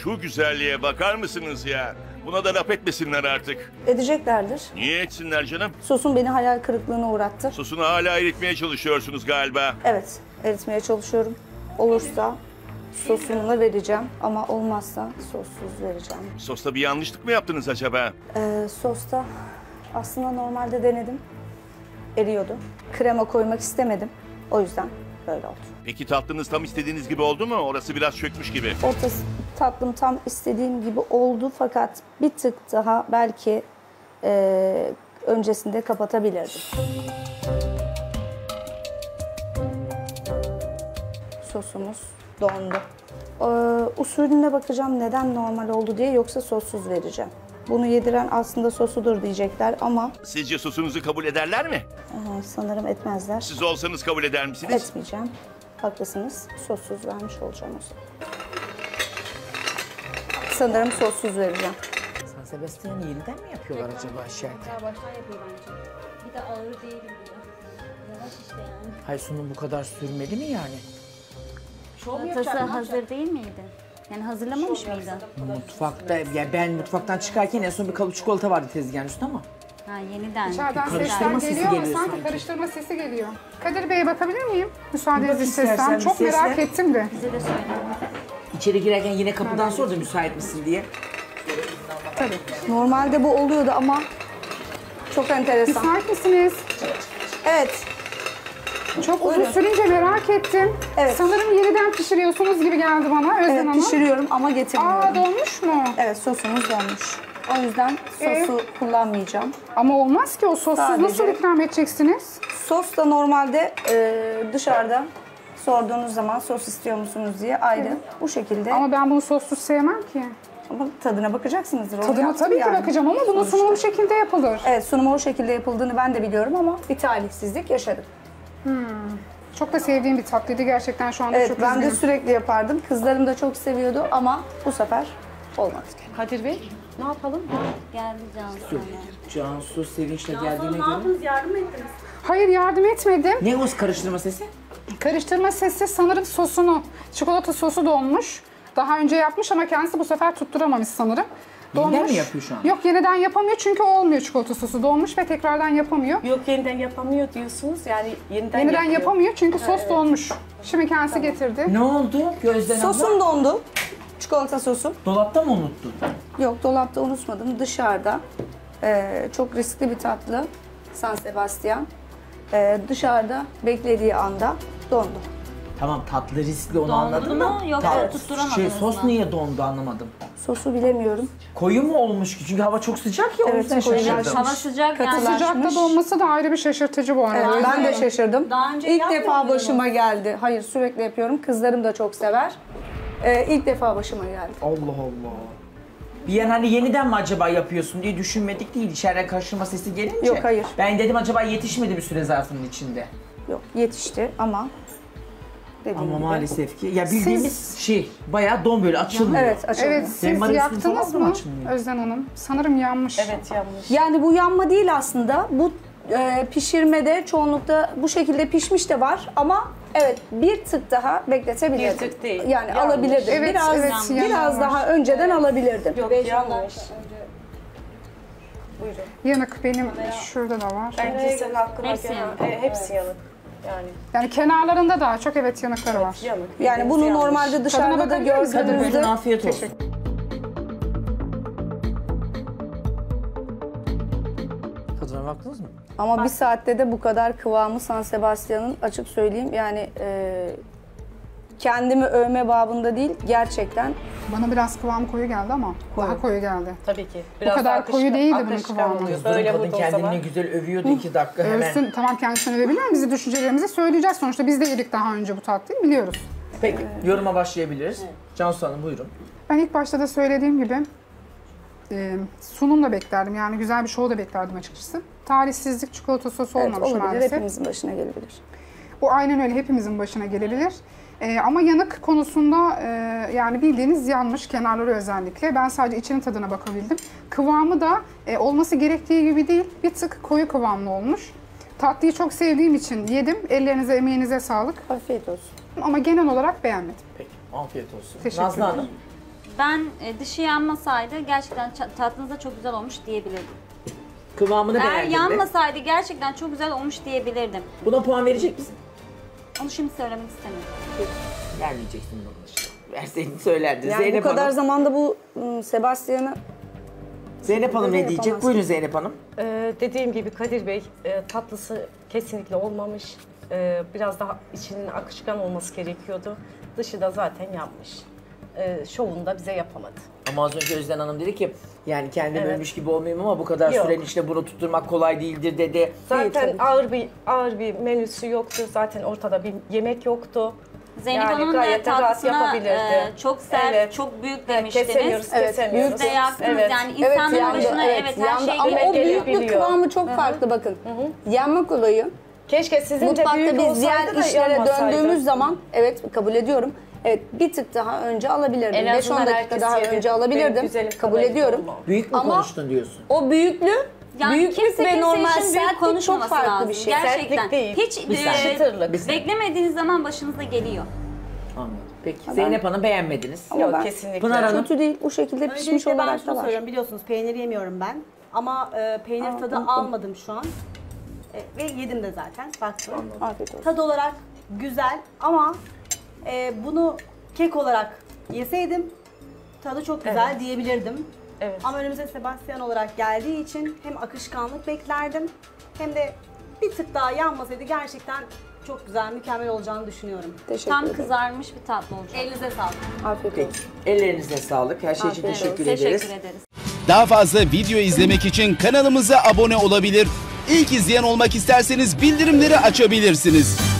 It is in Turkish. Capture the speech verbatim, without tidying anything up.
Şu güzelliğe bakar mısınız ya? Buna da laf etmesinler artık. Edeceklerdir. Niye etsinler canım? Sosun beni hayal kırıklığına uğrattı. Sosunu hala eritmeye çalışıyorsunuz galiba. Evet, eritmeye çalışıyorum. Olursa sosunu vereceğim ama olmazsa sossuz vereceğim. Sosta bir yanlışlık mı yaptınız acaba? Ee, sosta aslında normalde denedim. Eriyordu. Krema koymak istemedim. O yüzden böyle oldu. Peki tatlınız tam istediğiniz gibi oldu mu? Orası biraz çökmüş gibi. Ortası tatlım tam istediğim gibi oldu fakat bir tık daha belki e, öncesinde kapatabilirdim. Sosumuz dondu. Ee, usulüne bakacağım neden normal oldu diye, yoksa sossuz vereceğim. Bunu yediren aslında sosudur diyecekler ama Sizce sosunuzu kabul ederler mi? e, sanırım etmezler. Siz olsanız kabul eder misiniz? Etmeyeceğim. Haklısınız. Sossuz vermiş olacağım o zaman. Sanırım sossuz vereceğim. San Sebastian'ı yeniden mi yapıyorlar acaba aşağıda? Daha baştan yapıyor bence. Bir de ağır değil diyor. Yavaş işte yani. Hay sunum bu kadar sürmeli mi yani? Salatası hazır değil miydi? Yani hazırlamamış mıydı? Mutfakta, ya ben mutfaktan çıkarken en son bir kalıp çikolata vardı tezgahın üstünde ama. Ha yeniden. İçeriden Karıştırma sesler sesi geliyor ama geliyor sanki sanki. karıştırma sesi geliyor. Kadir Bey'e bakabilir miyim? Bir bak Müsaadenizi istersen istesem. bir Çok sesle. merak ettim de. Bize de söyle. İçeri girerken yine kapıdan sor da müsait misin diye. Tabii. Normalde bu oluyordu ama çok enteresan. Müsait misiniz? Evet. Çok uzun Buyurun. sürünce merak ettim. Evet. Sanırım yeniden pişiriyorsunuz gibi geldi bana Özlem Evet, Hanım. pişiriyorum ama getirmiyorum. Aa donmuş mu? Evet, sosumuz donmuş. O yüzden sosu kullanmayacağım. Ama olmaz ki o sossuz Sadece- nasıl ikram edeceksiniz? Sos da normalde e, dışarıda sorduğunuz zaman sos istiyor musunuz diye ayrı bu şekilde. Ama, Ama ben bunu sossuz sevmem ki. tadına bakacaksınızdır. onu Tadına yaptım tabii ki yani. bakacağım ama bunun Sonuçta. sunumu bu şekilde yapılır. Evet, sunumu o şekilde yapıldığını ben de biliyorum ama bir talihsizlik yaşadım. Çok da sevdiğim bir tatlıydı gerçekten şu anda Evet, çok ben de üzgünüm. sürekli yapardım. Kızlarım da çok seviyordu ama bu sefer olmadı. Kadir Bey, ne yapalım? Geldi Cansu. Cansu sevinçle geldiğine Ne göre. yaptınız, yardım ettiniz? Hayır yardım etmedim. Ne o karıştırma sesi? Karıştırma sesi sanırım sosunu, çikolata sosu donmuş. Daha önce yapmış ama kendisi bu sefer tutturamamış sanırım. Yeniden mi yapıyor şu an? Yok yeniden yapamıyor çünkü olmuyor çikolata sosu. Donmuş ve tekrardan yapamıyor. Yok yeniden yapamıyor diyorsunuz. Yani yeniden, Yeniden yapıyor. yapamıyor çünkü sos donmuş. Şimdi kendisi getirdi. Ne oldu Gözden abla? Sosum dondu. Çikolata sosum. Dolapta mı unuttun? Yok, dolapta unutmadım. Dışarıda. Ee, çok riskli bir tatlı. San Sebastian. Ee, dışarıda beklediği anda dondu. Tamam tatlı riskli onu Dondu anladım da. mu? Yoksa tat- tutturamadınız şey, sos mı? niye dondu anlamadım. Sosu bilemiyorum. Koyu mu olmuş ki? Çünkü hava çok sıcak ya o Evet, yüzden koyu şaşırdım. yaşlı. Hava sıcak yani. Katılaşmış. Sıcakta donması da ayrı bir şaşırtıcı bu arada. Evet, ben de Özlem. şaşırdım. Daha önce İlk yapmıyor defa muydunuz? başıma geldi. Hayır, sürekli yapıyorum. Kızlarım da çok sever. Ee, ilk defa başıma geldi. Allah Allah. Bir yan hani yeniden mi acaba yapıyorsun diye düşünmedik değil. İçeriden karıştırma sesi gelince. Yok, hayır. Ben dedim acaba yetişmedi mi süre zarfının içinde? Yok, yetişti ama dediğim Ama gibi. maalesef ki. Ya bildiğimiz şey bayağı don böyle açılmıyor. Evet, açıldı. Evet siz Benim arasını yaktınız falan mı mı açılmıyor? Özlem Hanım? Sanırım yanmış. Evet yanlış. Yani bu yanma değil aslında. Bu e, pişirmede çoğunlukla bu şekilde pişmiş de var ama evet, bir tık daha bekletebilirdim. Bir tık değil. Yani Yanlış. alabilirdim. Evet, biraz evet, biraz yanlış. daha önceden alabilirdim. Yok yanlış. Buyurun. Yanık benim şurada da var. Ben kesin hakkına Hepsi göre- yanık. E, hepsi yanık. Yani Yani kenarlarında daha çok evet yanıkları var. yanık. Yani Bildiğiniz bunu yanlış. normalde dışarıda da bakabilir misin? Hadi gördüğünüzde buyurun afiyet olsun. Tadına baktınız mı? ama bir saatte de bu kadar kıvamı San Sebastian'ın, açık söyleyeyim yani e, kendimi övme babında değil, gerçekten Bana biraz kıvam koyu geldi ama daha koyu geldi. Tabii ki. Bu kadar akışkan- koyu değildi bunun akışkan kıvamı. oluyor. Kızların Böyle kadın bu kendini zaman. ne güzel övüyordu iki dakika hemen. Övsün, tamam kendisini övebilir ama bizi düşüncelerimizi söyleyeceğiz. Sonuçta biz de yedik daha önce bu tatlıyı, biliyoruz. Peki yoruma başlayabiliriz. Cansu Hanım buyurun. Ben ilk başta da söylediğim gibi e, sunum da beklerdim. Yani güzel bir show da beklerdim açıkçası. Talihsizlik çikolata sosu evet, olmamış olabilir. maalesef. Hepimizin başına gelebilir. Bu aynen öyle, hepimizin başına gelebilir. Ee, ama yanık konusunda e, yani bildiğiniz yanmış, kenarları özellikle. Ben sadece içinin tadına bakabildim. Kıvamı da e, olması gerektiği gibi değil, bir tık koyu kıvamlı olmuş. Tatlıyı çok sevdiğim için yedim. Ellerinize, emeğinize sağlık. Afiyet olsun. Ama genel olarak beğenmedim. Peki afiyet olsun. Teşekkür Nazlı ederim. Hanım. Ben e, dışı yanmasaydı gerçekten ça- tatlınızda çok güzel olmuş diyebilirdim. Kıvamını Eğer beğendin mi? yanmasaydı gerçekten çok güzel olmuş diyebilirdim. Buna puan verecek misin? Onu şimdi söylemek istemiyorum. Vermeyeceksin bunu işte. Verseydin söylerdin. Yani Zeynep bu kadar Hanım. zamanda bu ım, Sebastian'ı Zeynep Hanım ne Böyle diyecek? yapamazsın. Buyurun Zeynep Hanım. Ee, dediğim gibi Kadir Bey e, tatlısı kesinlikle olmamış. Ee, biraz daha içinin akışkan olması gerekiyordu. Dışı da zaten yanmış. Ee, şovunu da bize yapamadı. Ama az önce Özden Hanım dedi ki yani kendim Evet. ölmüş gibi olmayayım ama bu kadar Yok. sürenin içinde bunu tutturmak kolay değildir dedi. Zaten ağır bir ağır bir menüsü yoktu. Zaten ortada bir yemek yoktu. Zeynep Yani Hanım'ın da gayet de rahat tatlısına yapabilirdi. e, çok sert, Evet. çok büyük Evet, demiştiniz. kesemiyoruz, Evet, kesemiyoruz. Siz de yaktınız Evet. yani evet insanların yandı, başına evet, evet, her yandı şey ama geliyor. o büyüklük gelebiliyor. kıvamı çok farklı bakın. Yanmak olayı Keşke sizin de mutfakta büyük biz diğer olsaydı da işlere yanmasaydı. döndüğümüz zaman evet kabul ediyorum. Evet bir tık daha önce alabilirdim. En beş on azından dakika herkes daha yedi. önce Benim alabilirdim. güzelim Kabul kadayıf ediyorum. olma. Büyük mü Ama- konuştun diyorsun? O büyüklüğü, Yani büyüklük kimse ve kimse normal için büyük sertlik çok konuşmaması farklı lazım. bir şey. Gerçekten. Sertlik değil. Hiç Bir e, saniye. Çıtırlık. Bir saniye. beklemediğiniz zaman başınıza geliyor. Anladım. Peki Zeynep Hanım beğenmediniz. Ama Yok ben- kesinlikle. Pınar Hanım. Kötü değil. Bu şekilde pişmiş Öncelikle ben olarak şunu da var. söylüyorum, biliyorsunuz peynir yemiyorum ben. Ama e, peynir Aa, tadı unuttum. almadım şu an. E, ve yedim de zaten, baktım. Afiyet olsun. Tadı olarak güzel ama e, bunu kek olarak yeseydim tadı çok güzel Evet. diyebilirdim. Evet. Ama önümüze Sebastian olarak geldiği için hem akışkanlık beklerdim hem de bir tık daha yanmasaydı gerçekten çok güzel, mükemmel olacağını düşünüyorum. Teşekkür Tam ederim. kızarmış bir tatlı olacak. Elinize sağlık. Afiyet Peki. olsun. Ellerinize sağlık. Her şey için Afiyet teşekkür olsun. ederiz. Teşekkür ederiz. Daha fazla video izlemek için kanalımıza abone olabilir. İlk izleyen olmak isterseniz bildirimleri açabilirsiniz.